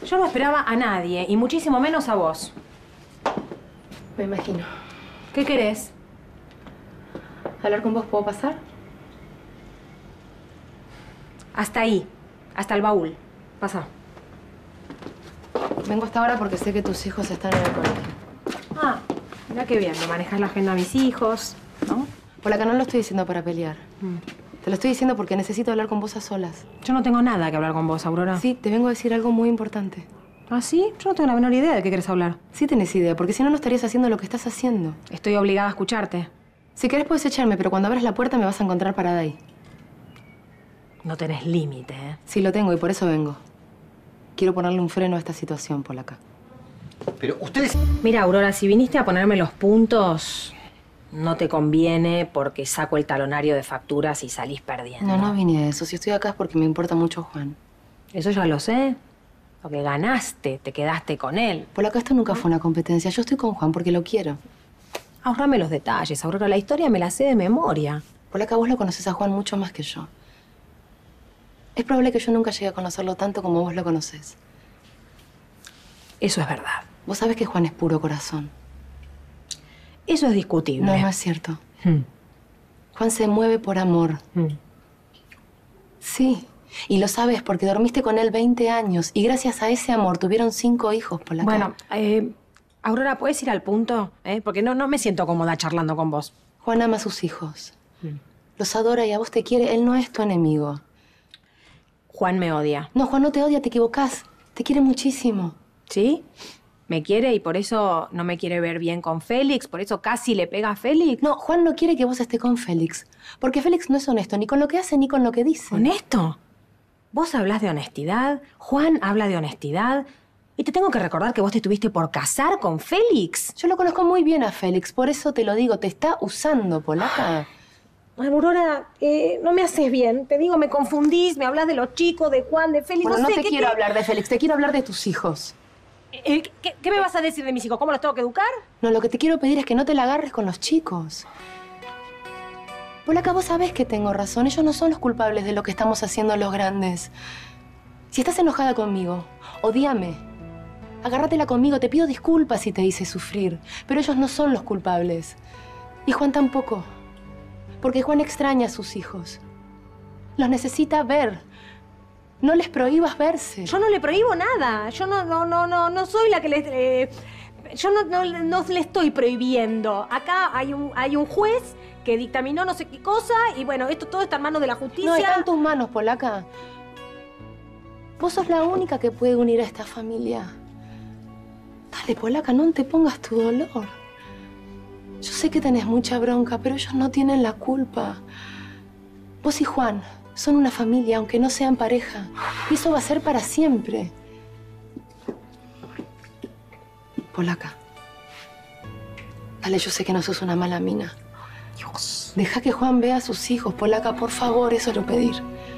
Yo no esperaba a nadie, y muchísimo menos a vos. Me imagino. ¿Qué querés? ¿Hablar con vos puedo pasar? Hasta ahí. Hasta el baúl. Pasa. Vengo hasta ahora porque sé que tus hijos están en el colegio. Ah, mira qué bien. Me manejas la agenda a mis hijos, ¿no? Polaca, no lo estoy diciendo para pelear. Te lo estoy diciendo porque necesito hablar con vos a solas. Yo no tengo nada que hablar con vos, Aurora. Sí, te vengo a decir algo muy importante. ¿Ah, sí? Yo no tengo la menor idea de qué querés hablar. Sí tenés idea, porque si no, no estarías haciendo lo que estás haciendo. Estoy obligada a escucharte. Si querés puedes echarme, pero cuando abras la puerta me vas a encontrar parada ahí. No tenés límite, ¿eh? Sí, lo tengo y por eso vengo. Quiero ponerle un freno a esta situación, Polaca. Pero ustedes... Mira, Aurora, si viniste a ponerme los puntos, no te conviene porque saco el talonario de facturas y salís perdiendo. No, no vine a eso. Si estoy acá es porque me importa mucho Juan. Eso ya lo sé. Porque ganaste, te quedaste con él. Polaca, esto nunca fue una competencia. Yo estoy con Juan porque lo quiero. Ahorrame los detalles, Aurora. La historia me la sé de memoria. Polaca, vos lo conoces a Juan mucho más que yo. Es probable que yo nunca llegue a conocerlo tanto como vos lo conocés. Eso es verdad. Vos sabés que Juan es puro corazón. Eso es discutible. No, no es cierto. Juan se mueve por amor. Sí. Y lo sabes porque dormiste con él 20 años y gracias a ese amor tuvieron 5 hijos, Polaca. Bueno, Aurora, ¿puedes ir al punto? Porque no me siento cómoda charlando con vos. Juan ama a sus hijos. Los adora y a vos te quiere. Él no es tu enemigo. Juan me odia. No, Juan no te odia, te equivocás. Te quiere muchísimo. ¿Sí? Me quiere y por eso no me quiere ver bien con Félix, por eso casi le pega a Félix. No, Juan no quiere que vos estés con Félix. Porque Félix no es honesto ni con lo que hace ni con lo que dice. ¿Honesto? Vos hablás de honestidad, Juan habla de honestidad, y te tengo que recordar que vos te estuviste por casar con Félix. Yo lo conozco muy bien a Félix, por eso te lo digo, te está usando, Polaca. Aurora, no me haces bien. Te digo, me confundís, me hablas de los chicos, de Juan, de Félix, Bueno, no sé. no te quiero hablar de Félix, te quiero hablar de tus hijos. ¿Qué me vas a decir de mis hijos? ¿Cómo los tengo que educar? No, lo que te quiero pedir es que no te la agarres con los chicos. Polaca, vos sabés que tengo razón. Ellos no son los culpables de lo que estamos haciendo los grandes. Si estás enojada conmigo, odíame. Agárratela conmigo, te pido disculpas si te hice sufrir. Pero ellos no son los culpables. Y Juan tampoco. Porque Juan extraña a sus hijos. Los necesita ver. No les prohíbas verse. Yo no le prohíbo nada. Yo no soy la que les... yo no le estoy prohibiendo. Acá hay un juez que dictaminó no sé qué cosa y bueno, esto todo está en manos de la justicia. No, está en tus manos, Polaca. Vos sos la única que puede unir a esta familia. Dale, Polaca, no te pongas tu dolor. Yo sé que tenés mucha bronca, pero ellos no tienen la culpa. Vos y Juan son una familia, aunque no sean pareja. Y eso va a ser para siempre. Polaca. Dale, yo sé que no sos una mala mina. Dios. Deja que Juan vea a sus hijos, Polaca, por favor, eso es lo pedir.